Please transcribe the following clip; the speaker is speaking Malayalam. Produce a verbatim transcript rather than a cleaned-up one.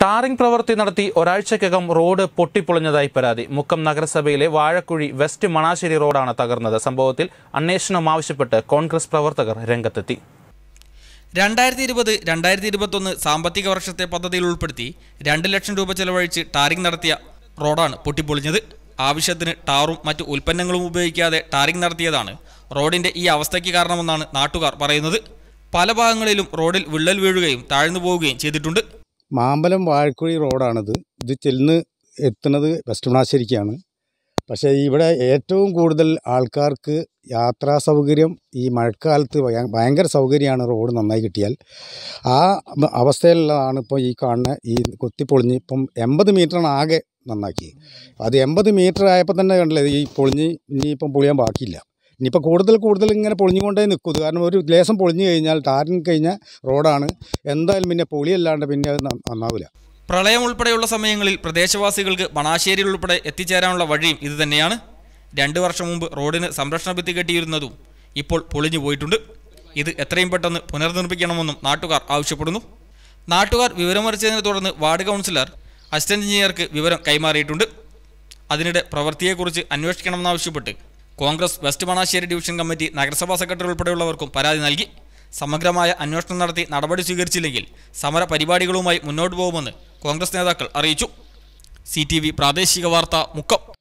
ടാറിംഗ് പ്രവൃത്തി നടത്തി ഒരാഴ്ചക്കകം റോഡ് പൊട്ടിപ്പൊളിഞ്ഞതായി പരാതി. മുക്കം നഗരസഭയിലെ വാഴക്കുഴി വെസ്റ്റ് മണാശ്ശേരി റോഡാണ് തകർന്നത്. സംഭവത്തിൽ അന്വേഷണം ആവശ്യപ്പെട്ട് കോൺഗ്രസ് പ്രവർത്തകർ രംഗത്തെത്തി. രണ്ടായിരത്തി ഇരുപത് രണ്ടായിരത്തി ഇരുപത്തൊന്ന് സാമ്പത്തിക വർഷത്തെ പദ്ധതിയിൽ ഉൾപ്പെടുത്തി രണ്ട് ലക്ഷം രൂപ ചെലവഴിച്ച് ടാറിംഗ് നടത്തിയ റോഡാണ് പൊട്ടിപ്പൊളിഞ്ഞത്. ആവശ്യത്തിന് ടാറും മറ്റു ഉൽപ്പന്നങ്ങളും ഉപയോഗിക്കാതെ ടാറിംഗ് നടത്തിയതാണ് റോഡിന്റെ ഈ അവസ്ഥയ്ക്ക് കാരണമെന്നാണ് നാട്ടുകാർ പറയുന്നത്. പല ഭാഗങ്ങളിലും റോഡിൽ വിള്ളൽ വീഴുകയും താഴ്ന്നു പോവുകയും ചെയ്തിട്ടുണ്ട്. മാമ്പലം വാഴക്കുഴി റോഡാണിത്. ഇത് ചെന്ന് എത്തുന്നത് വെസ്റ്റ് മണാശ്ശേരിക്കാണ്. പക്ഷേ ഇവിടെ ഏറ്റവും കൂടുതൽ ആൾക്കാർക്ക് യാത്രാ സൗകര്യം ഈ മഴക്കാലത്ത് ഭയങ്കര സൗകര്യമാണ് റോഡ് നന്നായി കിട്ടിയാൽ. ആ അവസ്ഥയിലുള്ളതാണ് ഇപ്പോൾ ഈ കാണുന്ന ഈ കൊത്തിപ്പൊളിഞ്ഞ് ഇപ്പം എൺപത് മീറ്ററാണ് ആകെ നന്നാക്കി. അത് എൺപത് മീറ്റർ ആയപ്പോൾ തന്നെ കണ്ടില്ലേ ഈ പൊളിഞ്ഞ് ഇനിയിപ്പം പൊളിയാൻ ബാക്കിയില്ല. ഇനിയിപ്പോൾ കൂടുതൽ കൂടുതൽ ഇങ്ങനെ പൊളിഞ്ഞുകൊണ്ടേ നിൽക്കും. കാരണം ഒരു ലേശം പൊളിഞ്ഞു കഴിഞ്ഞാൽ ടാറിങ് കഴിഞ്ഞ റോഡാണ്, എന്തായാലും പിന്നെ പൊളിയല്ലാണ്ട് പിന്നെ അത് നന്നാവില്ല. പ്രളയം ഉൾപ്പെടെയുള്ള സമയങ്ങളിൽ പ്രദേശവാസികൾക്ക് മണാശ്ശേരിയിൽ ഉൾപ്പെടെ എത്തിച്ചേരാനുള്ള വഴിയും ഇത് തന്നെയാണ്. രണ്ടു വർഷം മുമ്പ് റോഡിന് സംരക്ഷണ ഭിത്തി കെട്ടിയിരുന്നതും ഇപ്പോൾ പൊളിഞ്ഞു പോയിട്ടുണ്ട്. ഇത് എത്രയും പെട്ടെന്ന് പുനർനിർമ്മിക്കണമെന്നും നാട്ടുകാർ ആവശ്യപ്പെടുന്നു. നാട്ടുകാർ വിവരമറിച്ചതിനെ തുടർന്ന് വാർഡ് കൗൺസിലർ അസിസ്റ്റന്റ് എഞ്ചിനീയർക്ക് വിവരം കൈമാറിയിട്ടുണ്ട്. അതിനിടെ പ്രവൃത്തിയെക്കുറിച്ച് അന്വേഷിക്കണമെന്നാവശ്യപ്പെട്ട് Congress west Manassery division committee നഗരസഭാ സെക്രട്ടറി ഉൾപ്പെടെയുള്ളവർക്കും പരാതി നൽകി. സമഗ്രമായ അന്വേഷണം നടത്തി നടപടി സ്വീകരിച്ചില്ലെങ്കിൽ സമര പരിപാടികളുമായി മുന്നോട്ട് പോകുമെന്ന് കോൺഗ്രസ് നേതാക്കൾ അറിയിച്ചു. സി ടി വി പ്രാദേശിക വാർത്ത മുക്കം.